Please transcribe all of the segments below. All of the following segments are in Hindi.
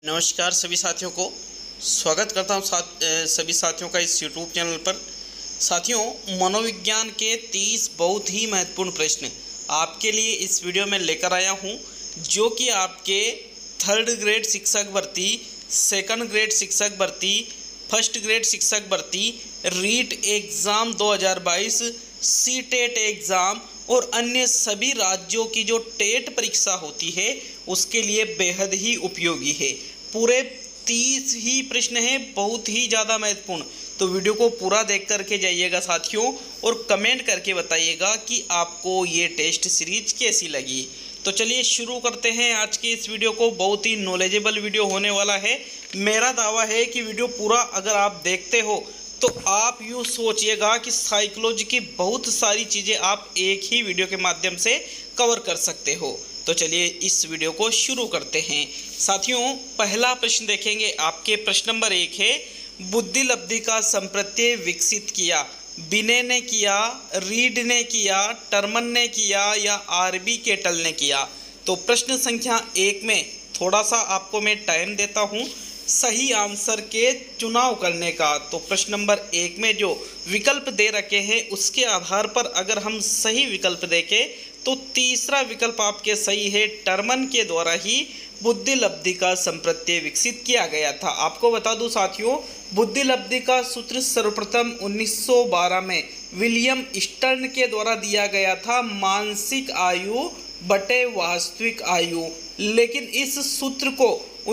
नमस्कार सभी साथियों को स्वागत करता हूं सभी साथियों का इस YouTube चैनल पर। साथियों, मनोविज्ञान के 30 बहुत ही महत्वपूर्ण प्रश्न आपके लिए इस वीडियो में लेकर आया हूं, जो कि आपके 3rd ग्रेड शिक्षक भर्ती, 2nd ग्रेड शिक्षक भर्ती, 1st ग्रेड शिक्षक भर्ती, रीट एग्ज़ाम 2022, सीटेट एग्ज़ाम और अन्य सभी राज्यों की जो टेट परीक्षा होती है उसके लिए बेहद ही उपयोगी है। पूरे 30 ही प्रश्न हैं, बहुत ही ज़्यादा महत्वपूर्ण। तो वीडियो को पूरा देख करके जाइएगा साथियों, और कमेंट करके बताइएगा कि आपको ये टेस्ट सीरीज कैसी लगी। तो चलिए शुरू करते हैं आज के इस वीडियो को। बहुत ही नॉलेजेबल वीडियो होने वाला है। मेरा दावा है कि वीडियो पूरा अगर आप देखते हो तो आप यूँ सोचिएगा कि साइकोलॉजी की बहुत सारी चीज़ें आप एक ही वीडियो के माध्यम से कवर कर सकते हो। तो चलिए इस वीडियो को शुरू करते हैं। साथियों, पहला प्रश्न देखेंगे आपके। प्रश्न नंबर 1 है, बुद्धिलब्धि का संप्रत्यय विकसित किया बिने ने किया, रीड ने किया, टर्मन ने किया या आरबी केटल ने किया। तो प्रश्न संख्या 1 में थोड़ा सा आपको मैं टाइम देता हूँ सही आंसर के चुनाव करने का। तो प्रश्न नंबर 1 में जो विकल्प दे रखे हैं उसके आधार पर अगर हम सही विकल्प देखें तो तीसरा विकल्प आपके सही है। टर्मन के द्वारा ही बुद्धिलब्धि का संप्रत्यय विकसित किया गया था। आपको बता दूं साथियों, बुद्धिलब्धि का सूत्र सर्वप्रथम 1912 में विलियम स्टर्न के द्वारा दिया गया था, मानसिक आयु बटे वास्तविक आयु। लेकिन इस सूत्र को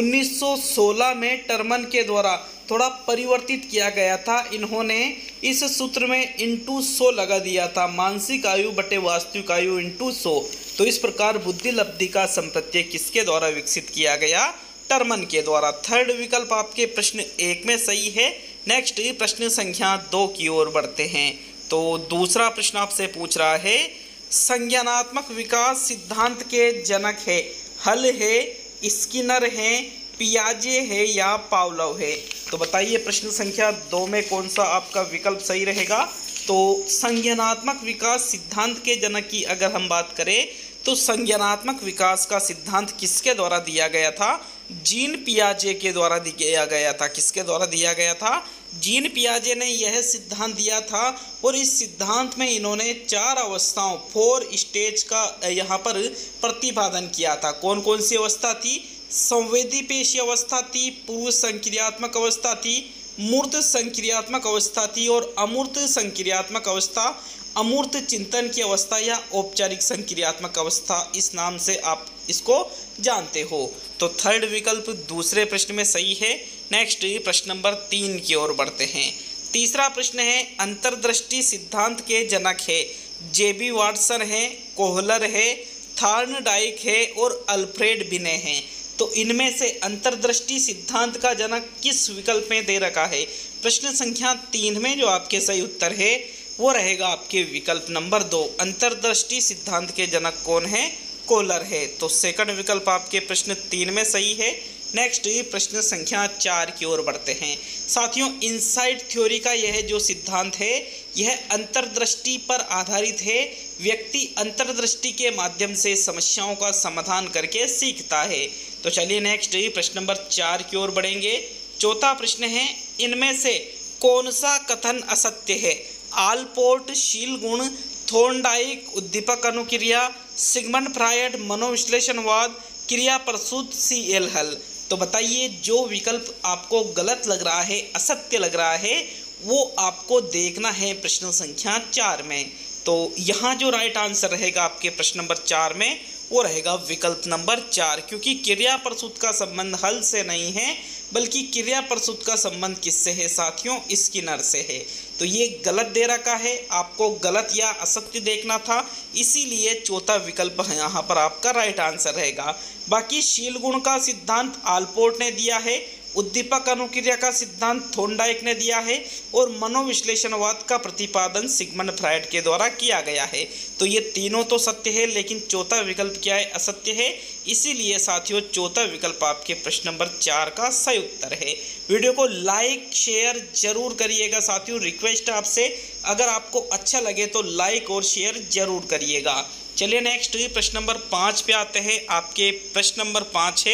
1916 में टर्मन के द्वारा थोड़ा परिवर्तित किया गया था। इन्होंने इस सूत्र में इंटू 100 लगा दिया था, मानसिक आयु बटे वास्तविक आयु इंटू 100। तो इस प्रकार बुद्धिलब्धि का संप्रत्यय किसके द्वारा विकसित किया गया? टर्मन के द्वारा। 3rd विकल्प आपके प्रश्न 1 में सही है। नेक्स्ट प्रश्न संख्या 2 की ओर बढ़ते हैं। तो दूसरा प्रश्न आपसे पूछ रहा है, संज्ञानात्मक विकास सिद्धांत के जनक है, हल है, स्किनर है, पियाजे है या पावलोव है। तो बताइए प्रश्न संख्या 2 में कौन सा आपका विकल्प सही रहेगा? तो संज्ञानात्मक विकास सिद्धांत के जनक की अगर हम बात करें तो संज्ञानात्मक विकास का सिद्धांत किसके द्वारा दिया गया था? जीन पियाजे के द्वारा दिया गया था। किसके द्वारा दिया गया था? जीन पियाजे ने यह सिद्धांत दिया था, और इस सिद्धांत में इन्होंने 4 अवस्थाओं 4 स्टेज का यहाँ पर प्रतिपादन किया था। कौन कौन सी अवस्था थी? संवेदी पेशी अवस्था थी, पूर्व संक्रियात्मक अवस्था थी, मूर्त संक्रियात्मक अवस्था थी और अमूर्त संक्रियात्मक अवस्था, अमूर्त चिंतन की अवस्था या औपचारिक संक्रियात्मक अवस्था, इस नाम से आप इसको जानते हो। तो 3rd विकल्प दूसरे प्रश्न में सही है। नेक्स्ट प्रश्न नंबर 3 की ओर बढ़ते हैं। तीसरा प्रश्न है, अंतर्दृष्टि सिद्धांत के जनक है, जेबी वाटसन है, कोहलर है, थॉर्नडाइक है और अल्फ्रेड बिने हैं। तो इनमें से अंतर्दृष्टि सिद्धांत का जनक किस विकल्प में दे रखा है? प्रश्न संख्या 3 में जो आपके सही उत्तर है वो रहेगा आपके विकल्प नंबर 2। अंतर्दृष्टि सिद्धांत के जनक कौन है? कोहलर है। तो 2nd विकल्प आपके प्रश्न 3 में सही है। नेक्स्ट प्रश्न संख्या 4 की ओर बढ़ते हैं। साथियों, इनसाइट थ्योरी का यह जो सिद्धांत है यह अंतर्दृष्टि पर आधारित है। व्यक्ति अंतर्दृष्टि के माध्यम से समस्याओं का समाधान करके सीखता है। तो चलिए नेक्स्ट प्रश्न नंबर 4 की ओर बढ़ेंगे। चौथा प्रश्न है, इनमें से कौन सा कथन असत्य है? आलपोर्ट शील गुण, थॉर्नडाइक उद्दीपक अनुक्रिया, सिगमंड फ्रायड मनोविश्लेषणवाद, क्रिया प्रसूत CL हल। तो बताइए जो विकल्प आपको गलत लग रहा है, असत्य लग रहा है, वो आपको देखना है प्रश्न संख्या 4 में। तो यहाँ जो राइट आंसर रहेगा आपके प्रश्न नंबर 4 में वो रहेगा विकल्प नंबर 4, क्योंकि क्रिया प्रसूत का संबंध हल से नहीं है बल्कि क्रिया प्रसूत का संबंध किससे है साथियों? स्किनर से है। तो ये गलत दे रखा है, आपको गलत या असत्य देखना था, इसीलिए चौथा विकल्प यहाँ पर आपका राइट आंसर रहेगा। बाकी शील गुण का सिद्धांत आलपोर्ट ने दिया है, उद्दीपक अनुक्रिया का सिद्धांत थॉर्नडाइक ने दिया है और मनोविश्लेषणवाद का प्रतिपादन सिगमंड फ्रायड के द्वारा किया गया है। तो ये तीनों तो सत्य है, लेकिन चौथा विकल्प क्या है? असत्य है। इसीलिए साथियों चौथा विकल्प आपके प्रश्न नंबर 4 का सही उत्तर है। वीडियो को लाइक शेयर जरूर करिएगा साथियों, रिक्वेस्ट है आपसे, अगर आपको अच्छा लगे तो लाइक और शेयर जरूर करिएगा। चलिए नेक्स्ट प्रश्न नंबर 5 पे आते हैं। आपके प्रश्न नंबर 5 है,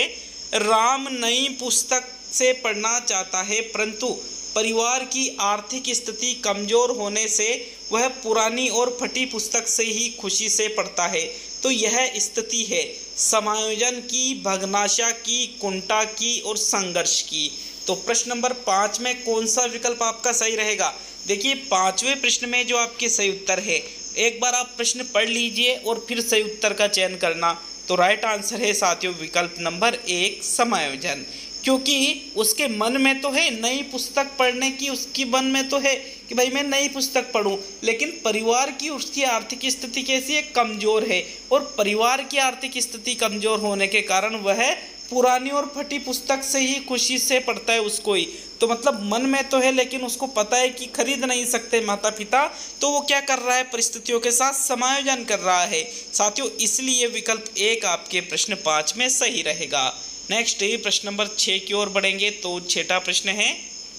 राम नई पुस्तक से पढ़ना चाहता है, परंतु परिवार की आर्थिक स्थिति कमजोर होने से वह पुरानी और फटी पुस्तक से ही खुशी से पढ़ता है। तो यह स्थिति है समायोजन की, भग्नाशा की, कुंठा की और संघर्ष की। तो प्रश्न नंबर 5 में कौन सा विकल्प आपका सही रहेगा? देखिए 5वें प्रश्न में जो आपके सही उत्तर है, एक बार आप प्रश्न पढ़ लीजिए और फिर सही उत्तर का चयन करना। तो राइट आंसर है साथियों विकल्प नंबर 1 समायोजन, क्योंकि उसके मन में तो है नई पुस्तक पढ़ने की, उसकी मन में तो है कि भाई मैं नई पुस्तक पढूं, लेकिन परिवार की उसकी आर्थिक स्थिति कैसी है? कमज़ोर है, और परिवार की आर्थिक स्थिति कमज़ोर होने के कारण वह पुरानी और फटी पुस्तक से ही खुशी से पढ़ता है उसको ही। तो मतलब मन में तो है लेकिन उसको पता है कि खरीद नहीं सकते माता पिता, तो वो क्या कर रहा है? परिस्थितियों के साथ समायोजन कर रहा है साथियों, इसलिए विकल्प 1 आपके प्रश्न 5 में सही रहेगा। नेक्स्ट प्रश्न नंबर 6 की ओर बढ़ेंगे। तो 6वां प्रश्न है,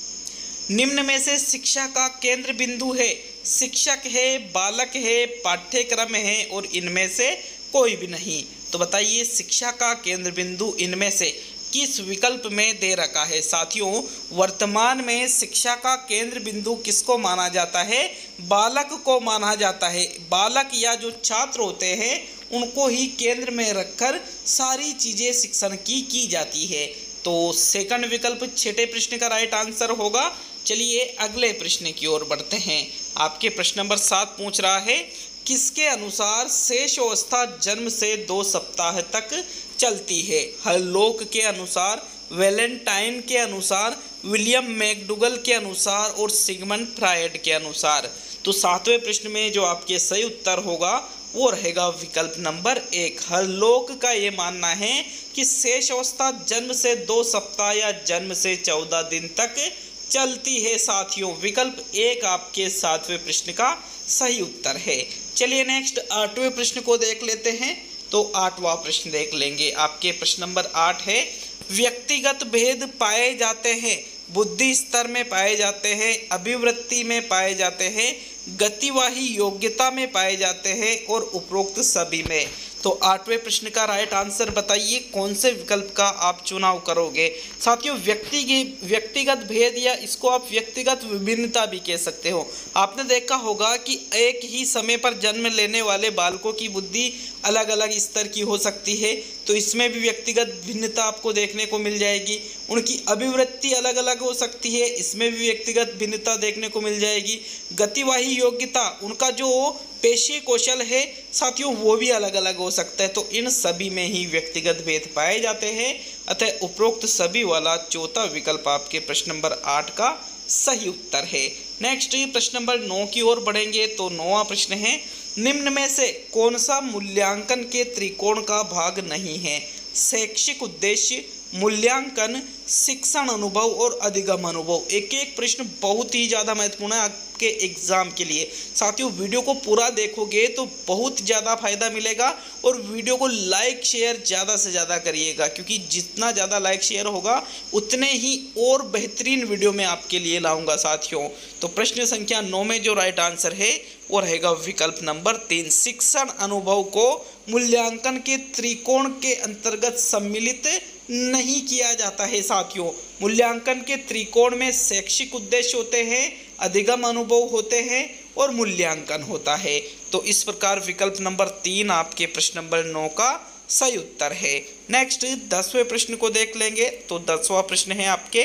निम्न में से शिक्षा का केंद्र बिंदु है, शिक्षक है, बालक है, पाठ्यक्रम है और इनमें से कोई भी नहीं। तो बताइए शिक्षा का केंद्र बिंदु इनमें से किस विकल्प में दे रखा है? साथियों वर्तमान में शिक्षा का केंद्र बिंदु किसको माना जाता है? बालक को माना जाता है। बालक या जो छात्र होते हैं उनको ही केंद्र में रखकर सारी चीज़ें शिक्षण की जाती है। तो सेकंड विकल्प 6ठे प्रश्न का राइट आंसर होगा। चलिए अगले प्रश्न की ओर बढ़ते हैं। आपके प्रश्न नंबर 7 पूछ रहा है, किसके अनुसार शेष अवस्था जन्म से 2 सप्ताह तक चलती है? हरलोक के अनुसार, वैलेंटाइन के अनुसार, विलियम मैकडूगल के अनुसार और सिगमंड फ्रायड के अनुसार। तो 7वें प्रश्न में जो आपके सही उत्तर होगा वो रहेगा विकल्प नंबर 1। हरलोक का ये मानना है कि शेष अवस्था जन्म से 2 सप्ताह या जन्म से 14 दिन तक चलती है साथियों। विकल्प 1 आपके 7वें प्रश्न का सही उत्तर है। चलिए नेक्स्ट 8वें प्रश्न को देख लेते हैं। तो 8वां प्रश्न देख लेंगे। आपके प्रश्न नंबर 8 है, व्यक्तिगत भेद पाए जाते हैं, बुद्धि स्तर में पाए जाते हैं, अभिवृत्ति में पाए जाते हैं, गतिवाही योग्यता में पाए जाते हैं और उपरोक्त सभी में। तो 8वें प्रश्न का राइट आंसर बताइए, कौन से विकल्प का आप चुनाव करोगे? साथियों व्यक्तिगत भेद या इसको आप व्यक्तिगत विभिन्नता भी कह सकते हो। आपने देखा होगा कि एक ही समय पर जन्म लेने वाले बालकों की बुद्धि अलग अलग स्तर की हो सकती है, तो इसमें भी व्यक्तिगत भिन्नता आपको देखने को मिल जाएगी। उनकी अभिवृत्ति अलग अलग हो सकती है, इसमें भी व्यक्तिगत भिन्नता देखने को मिल जाएगी। गतिवाही योग्यता, उनका जो पेशे कौशल है साथियों वो भी अलग अलग हो सकता है, तो इन सभी में ही व्यक्तिगत भेद पाए जाते हैं। अतः उपरोक्त सभी वाला 4था विकल्प आपके प्रश्न नंबर 8 का सही उत्तर है। नेक्स्ट प्रश्न नंबर 9 की ओर बढ़ेंगे। तो 9वां प्रश्न है, निम्न में से कौन सा मूल्यांकन के त्रिकोण का भाग नहीं है? शैक्षिक उद्देश्य, मूल्यांकन, शिक्षण अनुभव और अधिगम अनुभव। एक एक प्रश्न बहुत ही ज़्यादा महत्वपूर्ण है आपके एग्जाम के लिए। साथियों वीडियो को पूरा देखोगे तो बहुत ज़्यादा फायदा मिलेगा, और वीडियो को लाइक शेयर ज़्यादा से ज़्यादा करिएगा, क्योंकि जितना ज़्यादा लाइक शेयर होगा उतने ही और बेहतरीन वीडियो मैं आपके लिए लाऊंगा साथियों। तो प्रश्न संख्या 9 में जो राइट आंसर है वो रहेगा विकल्प नंबर 3। शिक्षण अनुभव को मूल्यांकन के त्रिकोण के अंतर्गत सम्मिलित नहीं किया जाता है साथियों। मूल्यांकन के त्रिकोण में शैक्षिक उद्देश्य होते हैं, अधिगम अनुभव होते हैं और मूल्यांकन होता है। तो इस प्रकार विकल्प नंबर 3 आपके प्रश्न नंबर 9 का सही उत्तर है। नेक्स्ट 10वें प्रश्न को देख लेंगे। तो 10वां प्रश्न है आपके,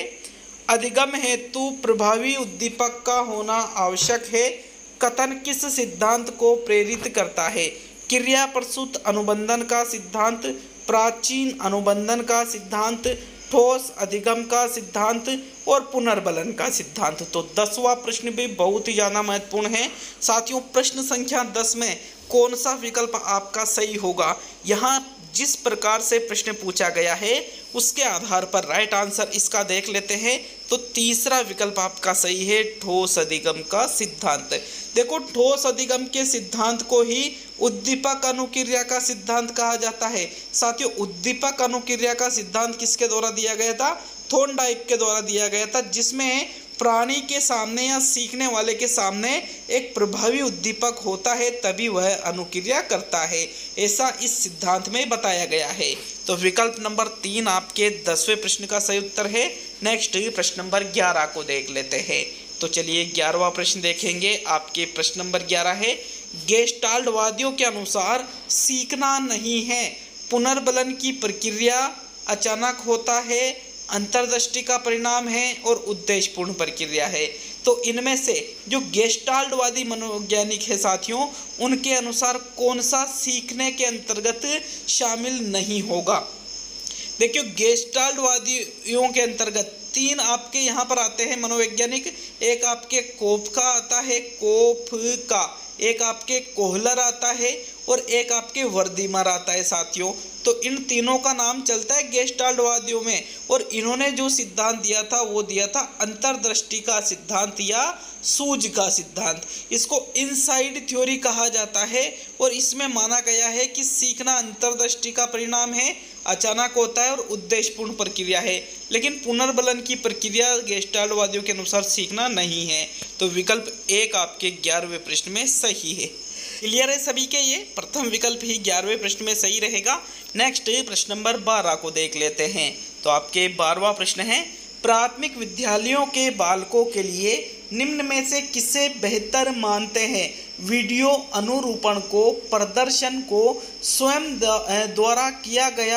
अधिगम हेतु प्रभावी उद्दीपक का होना आवश्यक है, कथन किस सिद्धांत को प्रेरित करता है? क्रिया प्रसूत अनुबंधन का सिद्धांत, प्राचीन अनुबंधन का सिद्धांत, ठोस अधिगम का सिद्धांत और पुनर्बलन का सिद्धांत। तो 10वां प्रश्न भी बहुत ही ज़्यादा महत्वपूर्ण है साथियों। प्रश्न संख्या 10 में कौन सा विकल्प आपका सही होगा? यहाँ जिस प्रकार से प्रश्न पूछा गया है उसके आधार पर राइट आंसर इसका देख लेते हैं। तो तीसरा विकल्प आपका सही है, ठोस अधिगम का सिद्धांत। देखो ठोस अधिगम के सिद्धांत को ही उद्दीपक अनुक्रिया का सिद्धांत कहा जाता है साथियों। उद्दीपक अनुक्रिया का सिद्धांत किसके द्वारा दिया गया था? थॉर्नडाइक के द्वारा दिया गया था, जिसमें प्राणी के सामने या सीखने वाले के सामने एक प्रभावी उद्दीपक होता है तभी वह अनुक्रिया करता है, ऐसा इस सिद्धांत में बताया गया है। तो विकल्प नंबर 3 आपके 10वें प्रश्न का सही उत्तर है। नेक्स्ट प्रश्न नंबर 11 को देख लेते हैं। तो चलिए 11वां प्रश्न देखेंगे। आपके प्रश्न नंबर 11 है, गेस्टाल्टवादियों के अनुसार सीखना नहीं है, पुनर्बलन की प्रक्रिया अचानक होता है, अंतर्दृष्टि का परिणाम है और उद्देश्यपूर्ण प्रक्रिया है। तो इनमें से जो गेस्टाल्टवादी मनोवैज्ञानिक है साथियों, उनके अनुसार कौन सा सीखने के अंतर्गत शामिल नहीं होगा। देखिए गेस्टाल्टवादियों के अंतर्गत 3 आपके यहाँ पर आते हैं मनोवैज्ञानिक। एक आपके कोफका आता है, कोफका, एक आपके कोहलर आता है और एक आपके वर्दीमर आता है साथियों। तो इन तीनों का नाम चलता है गेस्टाल्टवादियों में, और इन्होंने जो सिद्धांत दिया था वो दिया था अंतर्दृष्टि का सिद्धांत या सूझ का सिद्धांत। इसको इनसाइड थ्योरी कहा जाता है और इसमें माना गया है कि सीखना अंतर्दृष्टि का परिणाम है, अचानक होता है और उद्देश्यपूर्ण प्रक्रिया है, लेकिन पुनर्बलन की प्रक्रिया गेस्टाल्टवादियों के अनुसार सीखना नहीं है। तो विकल्प 1 आपके 11वें प्रश्न में सही है। क्लियर है सभी के, ये प्रथम विकल्प ही 11वें प्रश्न में सही रहेगा। नेक्स्ट प्रश्न नंबर 12 को देख लेते हैं। तो आपके 12वां प्रश्न है, प्राथमिक विद्यालयों के बालकों के लिए निम्न में से किसे बेहतर मानते हैं? वीडियो अनुरूपण को, प्रदर्शन को, स्वयं द्वारा किया गया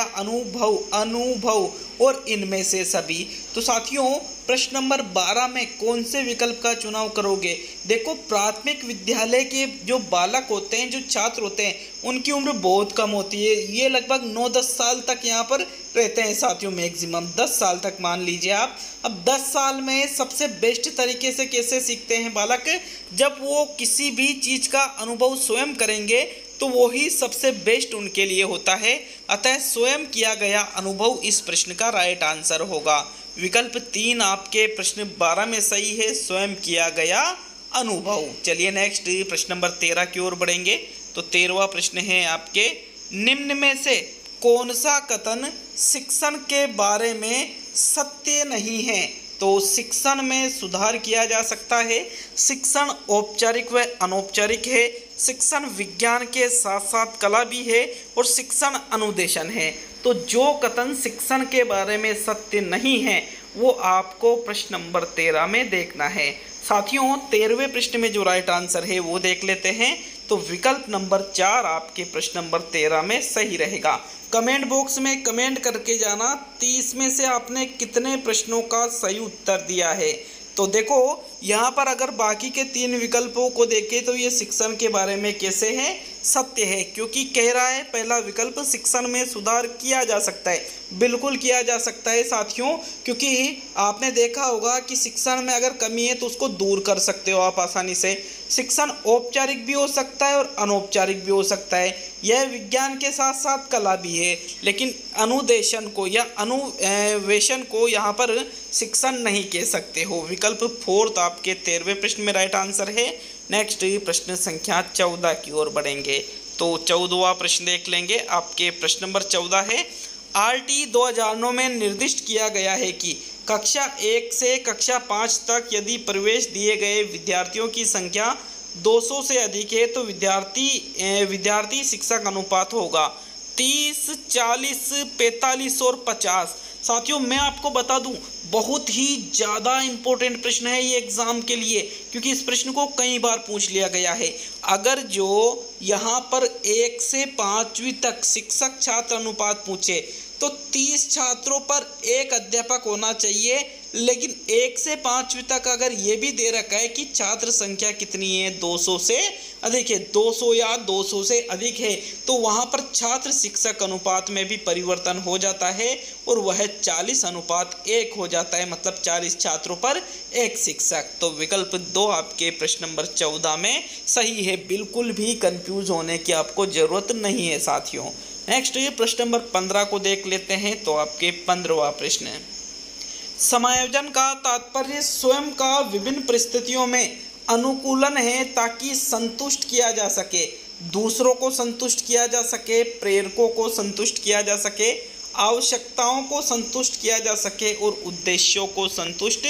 अनुभव और इनमें से सभी। तो साथियों प्रश्न नंबर 12 में कौन से विकल्प का चुनाव करोगे? देखो प्राथमिक विद्यालय के जो बालक होते हैं, जो छात्र होते हैं, उनकी उम्र बहुत कम होती है। ये लगभग 9-10 साल तक यहाँ पर रहते हैं साथियों, मैक्सिमम 10 साल तक मान लीजिए आप। अब 10 साल में सबसे बेस्ट तरीके से कैसे सीखते हैं बालक? जब वो किसी भी चीज़ का अनुभव स्वयं करेंगे तो वो ही सबसे बेस्ट उनके लिए होता है। अतः स्वयं किया गया अनुभव इस प्रश्न का राइट आंसर होगा। विकल्प 3 आपके प्रश्न 12 में सही है, स्वयं किया गया अनुभव। चलिए नेक्स्ट प्रश्न नंबर 13 की ओर बढ़ेंगे। तो 13वां प्रश्न है आपके, निम्न में से कौन सा कथन शिक्षण के बारे में सत्य नहीं है? तो शिक्षण में सुधार किया जा सकता है, शिक्षण औपचारिक व अनौपचारिक है, शिक्षण विज्ञान के साथ साथ कला भी है और शिक्षण अनुदेशन है। तो जो कथन शिक्षण के बारे में सत्य नहीं है वो आपको प्रश्न नंबर 13 में देखना है। साथियों 13वें प्रश्न में जो राइट आंसर है वो देख लेते हैं। तो विकल्प नंबर 4 आपके प्रश्न नंबर 13 में सही रहेगा। कमेंट बॉक्स में कमेंट करके जाना 30 में से आपने कितने प्रश्नों का सही उत्तर दिया है। तो देखो यहाँ पर अगर बाकी के 3 विकल्पों को देखें तो ये शिक्षण के बारे में कैसे है? सत्य है, क्योंकि कह रहा है पहला विकल्प शिक्षण में सुधार किया जा सकता है। बिल्कुल किया जा सकता है साथियों, क्योंकि आपने देखा होगा कि शिक्षण में अगर कमी है तो उसको दूर कर सकते हो आप आसानी से। शिक्षण औपचारिक भी हो सकता है और अनौपचारिक भी हो सकता है। यह विज्ञान के साथ साथ कला भी है, लेकिन अनुदेशन को या अनुवेशन को यहाँ पर शिक्षण नहीं कह सकते हो। विकल्प 4 आपके 13वें प्रश्न में राइट आंसर है। नेक्स्ट प्रश्न संख्या 14 की ओर बढ़ेंगे। तो 14वां प्रश्न देख लेंगे। आपके प्रश्न नंबर 14 है, RT 2009 में निर्दिष्ट किया गया है कि कक्षा 1 से कक्षा 5 तक यदि प्रवेश दिए गए विद्यार्थियों की संख्या 200 से अधिक है तो विद्यार्थी शिक्षक अनुपात होगा 30, 40, 45 और 50। साथियों मैं आपको बता दूं बहुत ही ज़्यादा इम्पोर्टेंट प्रश्न है ये एग्ज़ाम के लिए, क्योंकि इस प्रश्न को कई बार पूछ लिया गया है। अगर जो यहाँ पर 1 से 5वीं तक शिक्षक छात्र अनुपात पूछे तो 30 छात्रों पर 1 अध्यापक होना चाहिए, लेकिन 1 से 5वीं तक अगर ये भी दे रखा है कि छात्र संख्या कितनी है 200 से अधिक है, 200 या 200 से अधिक है, तो वहाँ पर छात्र शिक्षक अनुपात में भी परिवर्तन हो जाता है और वह 40:1 हो जाता है, मतलब 40 छात्रों पर 1 शिक्षक। तो विकल्प 2 आपके प्रश्न नंबर 14 में सही है। बिल्कुल भी कंफ्यूज होने की आपको ज़रूरत नहीं है साथियों। नेक्स्ट ये प्रश्न नंबर 15 को देख लेते हैं। तो आपके 15वां प्रश्न है, समायोजन का तात्पर्य स्वयं का विभिन्न परिस्थितियों में अनुकूलन है ताकि संतुष्ट किया जा सके, दूसरों को संतुष्ट किया जा सके, प्रेरकों को संतुष्ट किया जा सके, आवश्यकताओं को संतुष्ट किया जा सके और उद्देश्यों को संतुष्ट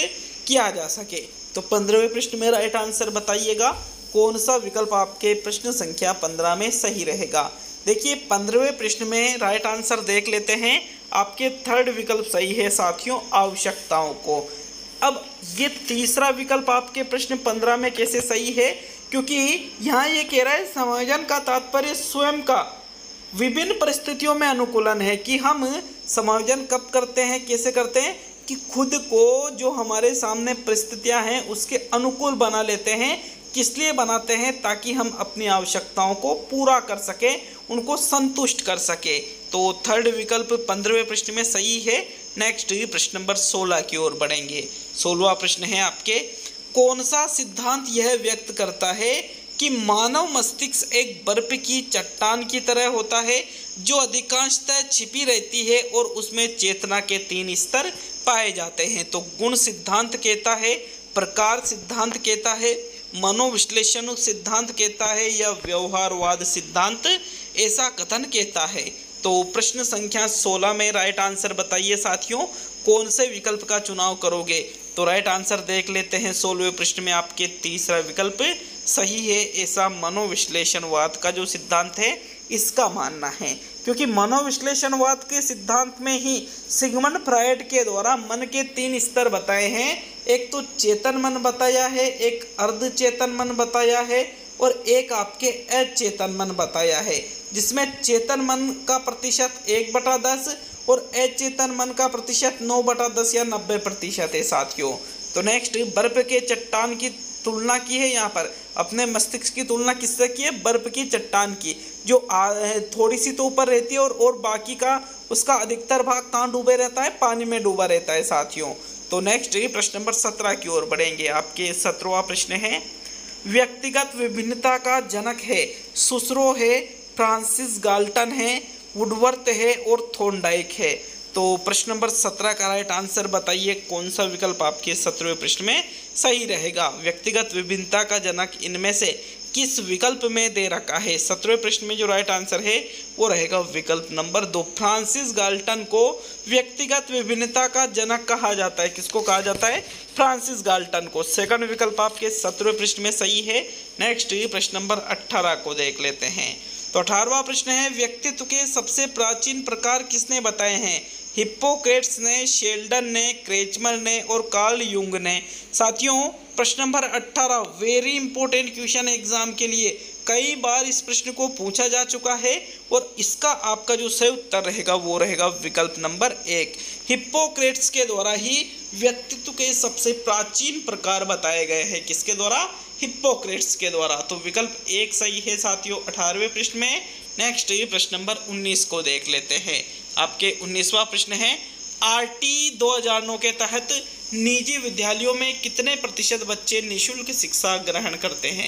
किया जा सके। तो 15वें प्रश्न में राइट आंसर बताइएगा, कौन सा विकल्प आपके प्रश्न संख्या 15 में सही रहेगा। देखिए 15वें प्रश्न में राइट आंसर देख लेते हैं। आपके थर्ड विकल्प सही है साथियों, आवश्यकताओं को। अब ये तीसरा विकल्प आपके प्रश्न 15 में कैसे सही है, क्योंकि यहाँ ये कह रहा है समायोजन का तात्पर्य स्वयं का विभिन्न परिस्थितियों में अनुकूलन है, कि हम समायोजन कब करते हैं, कैसे करते हैं, कि खुद को जो हमारे सामने परिस्थितियां हैं उसके अनुकूल बना लेते हैं। किस लिए बनाते हैं, ताकि हम अपनी आवश्यकताओं को पूरा कर सकें, उनको संतुष्ट कर सके। तो थर्ड विकल्प 15वें प्रश्न में सही है। नेक्स्ट प्रश्न नंबर 16 की ओर बढ़ेंगे। 16वां प्रश्न है आपके, कौन सा सिद्धांत यह व्यक्त करता है कि मानव मस्तिष्क एक बर्फ की चट्टान की तरह होता है जो अधिकांशतः छिपी रहती है और उसमें चेतना के 3 स्तर पाए जाते हैं। तो गुण सिद्धांत कहता है, प्रकार सिद्धांत कहता है, मनोविश्लेषण सिद्धांत कहता है, या व्यवहारवाद सिद्धांत ऐसा कथन कहता है। तो प्रश्न संख्या 16 में राइट आंसर बताइए साथियों, कौन से विकल्प का चुनाव करोगे। तो राइट आंसर देख लेते हैं। 16वें प्रश्न में आपके तीसरा विकल्प सही है, ऐसा मनोविश्लेषणवाद का जो सिद्धांत है इसका मानना है, क्योंकि मनोविश्लेषणवाद के सिद्धांत में ही सिगमंड फ्रायड के द्वारा मन के 3 स्तर बताए हैं। एक तो चेतन मन बताया है, एक अर्धचेतन मन बताया है, और एक आपके अचेतन मन बताया है, जिसमें चेतन मन का प्रतिशत 1/10 और अचेतन मन का प्रतिशत 9/10 या 90% है साथियों। तो नेक्स्ट, बर्फ के चट्टान की तुलना की है, यहाँ पर अपने मस्तिष्क की तुलना किससे की है, बर्फ की चट्टान की, जो थोड़ी सी तो ऊपर रहती है और बाकी का उसका अधिकतर भाग कहाँ डूबे रहता है, पानी में डूबा रहता है साथियों। तो नेक्स्ट प्रश्न नंबर 17 की ओर बढ़ेंगे। आपके 17वां प्रश्न है, व्यक्तिगत विभिन्नता का जनक है, सुसरो है, फ्रांसिस गाल्टन है, वुडवर्थ है और थॉर्नडाइक है। तो प्रश्न नंबर 17 का राइट आंसर बताइए, कौन सा विकल्प आपके 17वें प्रश्न में सही रहेगा। व्यक्तिगत विभिन्नता का जनक इनमें से किस विकल्प में दे रखा है। 17वें प्रश्न में जो राइट आंसर है वो रहेगा विकल्प नंबर 2। फ्रांसिस गाल्टन को व्यक्तिगत विभिन्नता का जनक कहा जाता है। किसको कहा जाता है, फ्रांसिस गाल्टन को। सेकंड विकल्प आपके 17वें प्रश्न में सही है। नेक्स्ट प्रश्न नंबर 18 को देख लेते हैं। तो 18वां प्रश्न है, व्यक्तित्व के सबसे प्राचीन प्रकार किसने बताए हैं। हिप्पोक्रेट्स ने, शेल्डन ने, क्रेचमर ने और कार्ल यूंग ने। साथियों प्रश्न number 18 very important question exam के लिए, कई बार इस प्रश्न को पूछा जा चुका है और इसका आपका जो सही उत्तर रहेगा वो रहेगा विकल्प नंबर 1। हिप्पोक्रेट्स के द्वारा ही व्यक्तित्व के सबसे प्राचीन प्रकार बताए गए हैं। किसके द्वारा, हिप्पोक्रेट्स के द्वारा। तो विकल्प 1 सही है साथियों 18वें प्रश्न में। नेक्स्ट प्रश्न नंबर 19 को देख लेते हैं। आपके 19वां प्रश्न है, आरटी 2009 के तहत निजी विद्यालयों में कितने प्रतिशत बच्चे निःशुल्क शिक्षा ग्रहण करते हैं।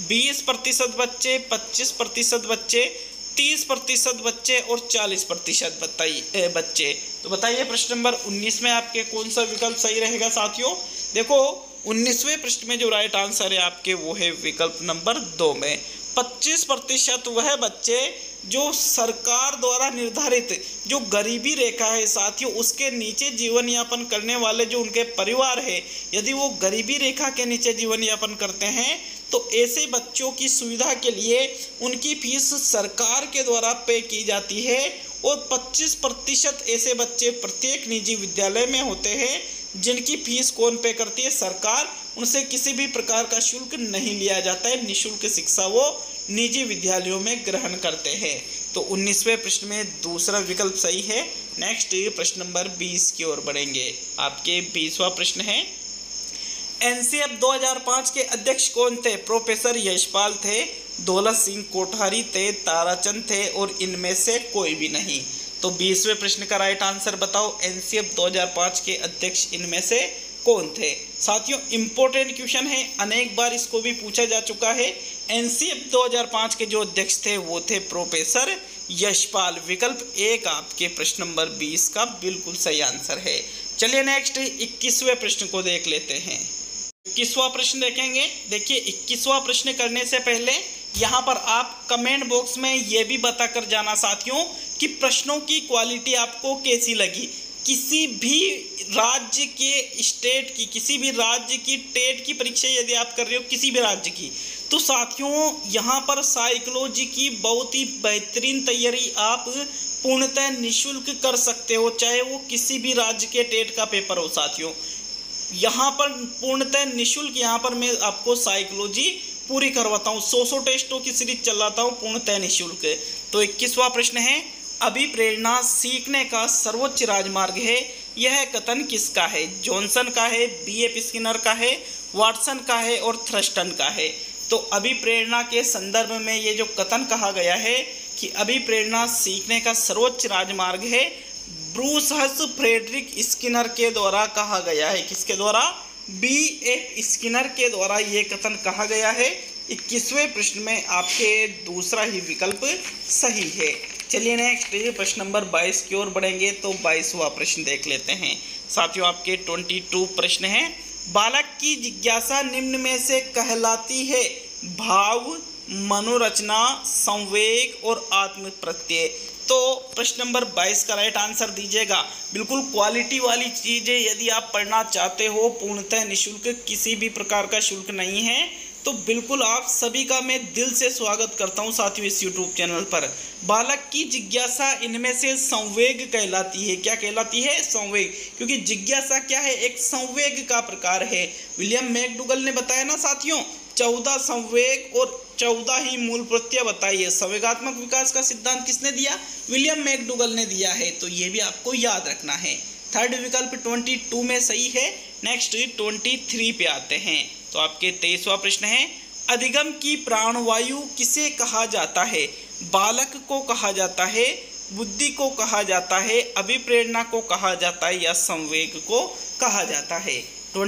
20% बच्चे, 25% बच्चे, 30% बच्चे और 40% बच्चे। तो बताइए प्रश्न नंबर 19 में आपके कौन सा विकल्प सही रहेगा साथियों। देखो 19वें प्रश्न में जो राइट आंसर है आपके वो है विकल्प नंबर 2 में। 25% वह बच्चे जो सरकार द्वारा निर्धारित जो गरीबी रेखा है साथियों उसके नीचे जीवन यापन करने वाले जो उनके परिवार है, यदि वो गरीबी रेखा के नीचे जीवन यापन करते हैं तो ऐसे बच्चों की सुविधा के लिए उनकी फीस सरकार के द्वारा पे की जाती है। और 25% ऐसे बच्चे प्रत्येक निजी विद्यालय में होते हैं जिनकी फीस कौन पे करती है, सरकार। उनसे किसी भी प्रकार का शुल्क नहीं लिया जाता है, निःशुल्क शिक्षा वो निजी विद्यालयों में ग्रहण करते हैं। तो 19वें प्रश्न में दूसरा विकल्प सही है। नेक्स्ट प्रश्न नंबर 20 की ओर बढ़ेंगे। आपके 20वां प्रश्न है, एनसीएफ 2005 के अध्यक्ष कौन थे। प्रोफेसर यशपाल थे, दौलत सिंह कोठारी थे, ताराचंद थे और इनमें से कोई भी नहीं। तो 20वें प्रश्न का राइट आंसर बताओ, एनसीएफ 2005 के अध्यक्ष इनमें से कौन थे। साथियों इंपॉर्टेंट क्वेश्चन है, अनेक बार इसको भी पूछा जा चुका है। एनसीएफ 2005 के जो अध्यक्ष थे वो थे प्रोफेसर यशपाल। विकल्प 1 आपके प्रश्न नंबर 20 का बिल्कुल सही आंसर है। चलिए नेक्स्ट 21वें प्रश्न को देख लेते हैं। 21वां प्रश्न देखेंगे। देखिए 21वां प्रश्न करने से पहले यहाँ पर आप कमेंट बॉक्स में ये भी बताकर जाना साथियों कि प्रश्नों की क्वालिटी आपको कैसी लगी। किसी भी राज्य के स्टेट की, किसी भी राज्य की टेट की परीक्षा यदि आप कर रहे हो किसी भी राज्य की, तो साथियों यहाँ पर साइकोलॉजी की बहुत ही बेहतरीन तैयारी आप पूर्णतः निःशुल्क कर सकते हो, चाहे वो किसी भी राज्य के टेट का पेपर हो। साथियों यहाँ पर पूर्णतः निःशुल्क यहाँ पर मैं आपको साइकोलॉजी पूरी करवाता हूँ। 100 टेस्टों की सीरीज चलाता हूँ पूर्णतः निःशुल्क। तो 21वां प्रश्न है, अभिप्रेरणा सीखने का सर्वोच्च राजमार्ग है, यह कथन किसका है? जॉनसन का है, B.F. स्किनर का है, वाटसन का है और थर्स्टन का है। तो अभिप्रेरणा के संदर्भ में ये जो कथन कहा गया है कि अभिप्रेरणा सीखने का सर्वोच्च राजमार्ग है, ब्रूस हस फ्रेडरिक स्किनर के द्वारा कहा गया है। किसके द्वारा? B.F. स्किनर के द्वारा ये कथन कहा गया है। 21वें प्रश्न में आपके दूसरा ही विकल्प सही है। चलिए नेक्स्ट प्रश्न नंबर 22 की ओर बढ़ेंगे। तो 22वां प्रश्न देख लेते हैं। साथियों आपके 22 प्रश्न हैं। बालक की जिज्ञासा निम्न में से कहलाती है? भाव, मनोरचना, संवेग और आत्म प्रत्यय। तो प्रश्न नंबर 22 का राइट आंसर दीजिएगा। बिल्कुल क्वालिटी वाली चीज़ें यदि आप पढ़ना चाहते हो, पूर्णतः निःशुल्क, किसी भी प्रकार का शुल्क नहीं है, तो बिल्कुल आप सभी का मैं दिल से स्वागत करता हूं साथियों इस YouTube चैनल पर। बालक की जिज्ञासा इनमें से संवेग कहलाती है। क्या कहलाती है? संवेग। क्योंकि जिज्ञासा क्या है? एक संवेग का प्रकार है। विलियम मैकडूगल ने बताया ना साथियों, 14 संवेग और 14 ही मूल प्रत्यय बताइए। संवेगात्मक विकास का सिद्धांत किसने दिया? विलियम मैकडूगल ने दिया है। तो ये भी आपको याद रखना है। थर्ड विकल्प 22 में सही है। नेक्स्ट 23 पे आते हैं। तो आपके 23वां प्रश्न है, अधिगम की प्राणवायु किसे कहा जाता है? बालक को कहा जाता है, बुद्धि को कहा जाता है, अभिप्रेरणा को कहा जाता है या संवेग को कहा जाता है?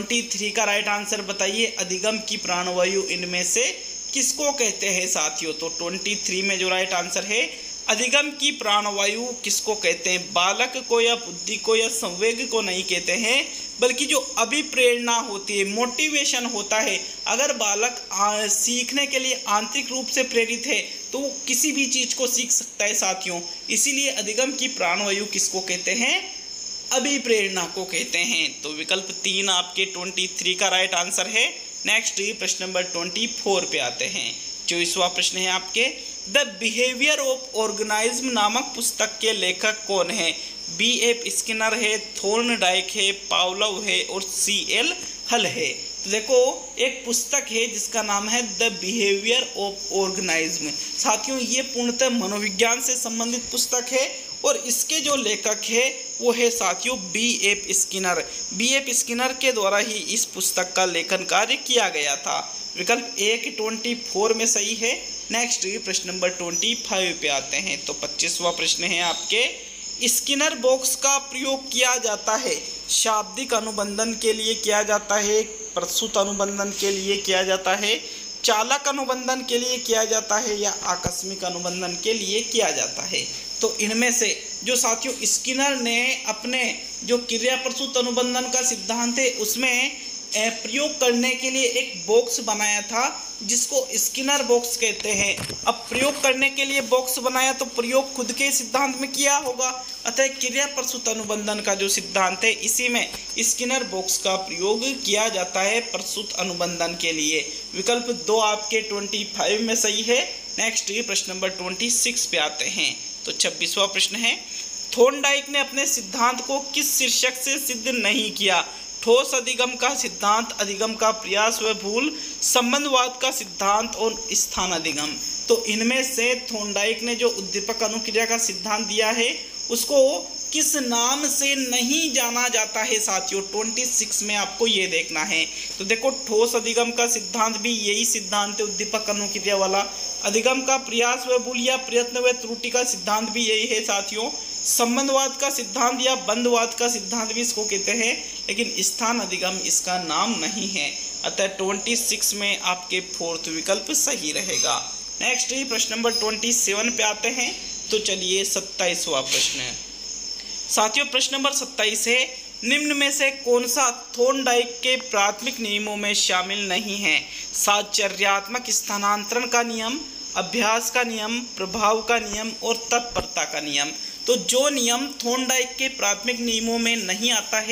23 का राइट आंसर बताइए। अधिगम की प्राणवायु इनमें से किसको कहते हैं साथियों? तो 23 में जो राइट आंसर है, अधिगम की प्राणवायु किसको कहते हैं? बालक को या बुद्धि को या संवेग को नहीं कहते हैं, बल्कि जो अभिप्रेरणा होती है, मोटिवेशन होता है। अगर बालक सीखने के लिए आंतरिक रूप से प्रेरित है तो वो किसी भी चीज़ को सीख सकता है साथियों। इसीलिए अधिगम की प्राणवायु किसको कहते हैं? अभिप्रेरणा को कहते हैं। तो विकल्प 3 आपके 23 का राइट आंसर है। नेक्स्ट प्रश्न नंबर 24 पे आते हैं। 24वां प्रश्न है आपके, द बिहेवियर ऑफ ऑर्गेनिज्म नामक पुस्तक के लेखक कौन है? B.F. स्किनर है, थॉर्नडाइक है, पावलोव है और C.L. हल है। तो देखो एक पुस्तक है जिसका नाम है द बिहेवियर ऑफ ऑर्गेनिज्म। साथियों ये पूर्णतः मनोविज्ञान से संबंधित पुस्तक है और इसके जो लेखक है वो है साथियों B.F. स्किनर। B.F. स्किनर के द्वारा ही इस पुस्तक का लेखन कार्य किया गया था। विकल्प 1 24 में सही है। नेक्स्ट प्रश्न नंबर 25 पे आते हैं। तो 25वां प्रश्न है आपके, स्किनर बॉक्स का प्रयोग किया जाता है शाब्दिक अनुबंधन के लिए किया जाता है, प्रस्तुत अनुबंधन के लिए किया जाता है, चालक अनुबंधन के लिए किया जाता है या आकस्मिक अनुबंधन के लिए किया जाता है? तो इनमें से जो साथियों स्किनर ने अपने जो क्रिया प्रस्तुत अनुबंधन का सिद्धांत है उसमें प्रयोग करने के लिए एक बॉक्स बनाया था जिसको स्किनर बॉक्स कहते हैं। अब प्रयोग करने के लिए बॉक्स बनाया तो प्रयोग खुद के सिद्धांत में किया होगा, अतः क्रिया प्रस्तुत अनुबंधन का जो सिद्धांत है इसी में स्किनर बॉक्स का प्रयोग किया जाता है प्रस्तुत अनुबंधन के लिए। विकल्प 2 आपके 25 में सही है। नेक्स्ट प्रश्न नंबर 26 पे आते हैं। तो 26वां प्रश्न है, थॉर्नडाइक ने अपने सिद्धांत को किस शीर्षक से सिद्ध नहीं किया? ठोस अधिगम का सिद्धांत, अधिगम का प्रयास व भूल, संबंधवाद का सिद्धांत और स्थान अधिगम। तो इनमें से थॉर्नडाइक ने जो उद्दीपक अनुक्रिया का सिद्धांत दिया है उसको किस नाम से नहीं जाना जाता है साथियों? 26 में आपको ये देखना है। तो देखो ठोस अधिगम का सिद्धांत भी यही सिद्धांत है उद्दीपक अनुक्रिया वाला, अधिगम का प्रयास व भूल या प्रयत्न व त्रुटि का सिद्धांत भी यही है साथियों, संबंधवाद का सिद्धांत या बंधवाद का सिद्धांत भी इसको कहते हैं, लेकिन स्थान अधिगम इसका नाम नहीं है। अतः 26 में आपके 4th विकल्प सही रहेगा। नेक्स्ट प्रश्न नंबर 27 पे आते हैं। तो चलिए 27वां प्रश्न है साथियों। प्रश्न नंबर 27 है, निम्न में से कौन सा थॉर्नडाइक के प्राथमिक नियमों में शामिल नहीं है? साहचर्यात्मक स्थानांतरण का नियम, अभ्यास का नियम, प्रभाव का नियम और तत्परता का नियम। तो जो नियम थॉर्नडाइक के प्राथमिक नियमों में नहीं आता है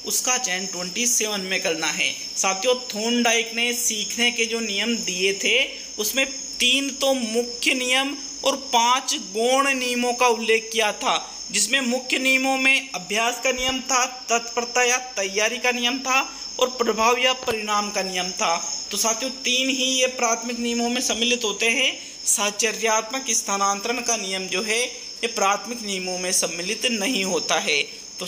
उसका चयन 27 में करना है। साथियों, थॉर्नडाइक ने सीखने के जो नियम दिए थे उसमें 3 तो मुख्य नियम और 5 गौण नियमों का उल्लेख किया था, जिसमें मुख्य नियमों में अभ्यास का नियम था, तत्परता या तैयारी का नियम था और प्रभाव या परिणाम का नियम था। तो साथियों 3 ही ये प्राथमिक नियमों में सम्मिलित होते हैं। साहचर्यात्मक स्थानांतरण का नियम जो है ये प्राथमिक नियमों में सम्मिलित नहीं होता है। तो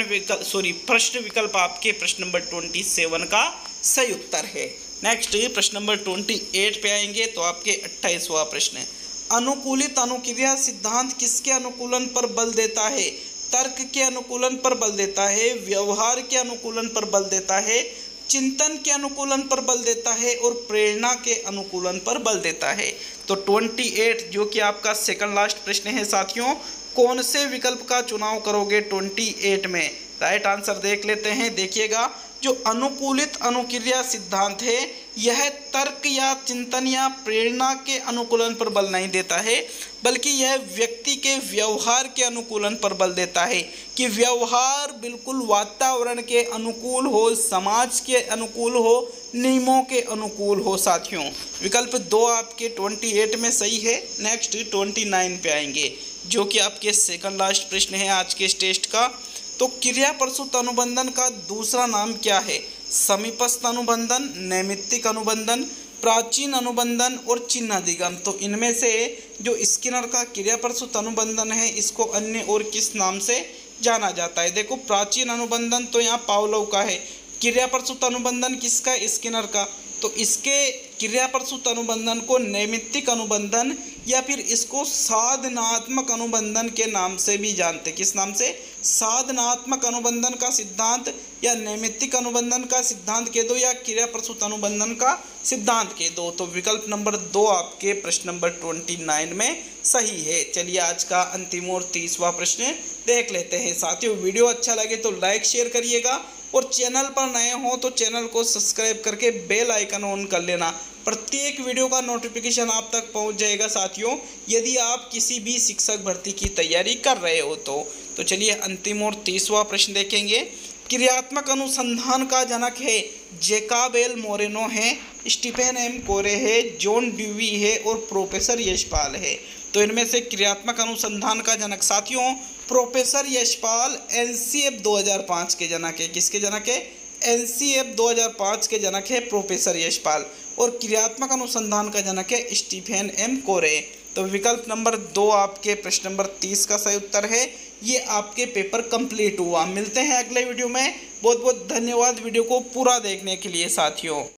प्रश्न विकल्प आपके प्रश्न नंबर 27 का सही उत्तर है। नेक्स्ट प्रश्न नंबर 28 पे आएंगे तो आपके 28वां प्रश्न है, अनुकूलित अनुक्रिया सिद्धांत किसके अनुकूलन पर बल देता है? तर्क के अनुकूलन पर बल देता है, व्यवहार के अनुकूलन पर बल देता है, चिंतन के अनुकूलन पर बल देता है और प्रेरणा के अनुकूलन पर बल देता है। तो 28 जो कि आपका सेकंड लास्ट प्रश्न है साथियों, कौन से विकल्प का चुनाव करोगे 28 में? राइट आंसर देख लेते हैं। देखिएगा, जो अनुकूलित अनुक्रिया सिद्धांत है यह तर्क या चिंतन या प्रेरणा के अनुकूलन पर बल नहीं देता है, बल्कि यह व्यक्ति के व्यवहार के अनुकूलन पर बल देता है कि व्यवहार बिल्कुल वातावरण के अनुकूल हो, समाज के अनुकूल हो, नियमों के अनुकूल हो। साथियों विकल्प 2 आपके 28 में सही है। नेक्स्ट 29 पे आएंगे जो कि आपके सेकंड लास्ट प्रश्न है आज के इस टेस्ट का। तो क्रिया प्रसूत अनुबंधन का दूसरा नाम क्या है? समीपस्थ अनुबंधन, नैमित्तिक अनुबंधन, प्राचीन अनुबंधन और चिन्हाधिगम। तो इनमें से जो स्किनर का क्रिया प्रसूत अनुबंधन है इसको अन्य और किस नाम से जाना जाता है? देखो, प्राचीन अनुबंधन तो यहाँ पावलोव का है, क्रिया प्रसूत अनुबंधन किसका? स्किनर का। तो इसके क्रिया प्रसूत अनुबंधन को नैमित्तिक अनुबंधन या फिर इसको साधनात्मक अनुबंधन के नाम से भी जानते। किस नाम से? साधनात्मक अनुबंधन का सिद्धांत या नैमित्तिक अनुबंधन का सिद्धांत कह दो या क्रिया प्रसूत अनुबंधन का सिद्धांत कह दो। तो विकल्प नंबर 2 आपके प्रश्न नंबर 29 में सही है। चलिए आज का अंतिम और 30वां प्रश्न देख लेते हैं। साथियों वीडियो अच्छा लगे तो लाइक शेयर करिएगा और चैनल पर नए हो तो चैनल को सब्सक्राइब करके बेल आइकन ऑन कर लेना। प्रत्येक वीडियो का नोटिफिकेशन आप तक पहुंच जाएगा साथियों, यदि आप किसी भी शिक्षक भर्ती की तैयारी कर रहे हो तो चलिए अंतिम और 30वां प्रश्न देखेंगे। क्रियात्मक अनुसंधान का जनक है, जैकब एल मोरेनो है, स्टीफन एम कोरे है, जॉन ड्यूवी है और प्रोफेसर यशपाल है। तो इनमें से क्रियात्मक अनुसंधान का जनक साथियों प्रोफेसर यशपाल एनसीएफ 2005 के जनक है। किसके जनक है? एनसीएफ 2005 के जनक है प्रोफेसर यशपाल। और क्रियात्मक अनुसंधान का जनक है स्टीफन एम कोरे। तो विकल्प नंबर 2 आपके प्रश्न नंबर 30 का सही उत्तर है। ये आपके पेपर कंप्लीट हुआ। मिलते हैं अगले वीडियो में। बहुत बहुत धन्यवाद वीडियो को पूरा देखने के लिए साथियों।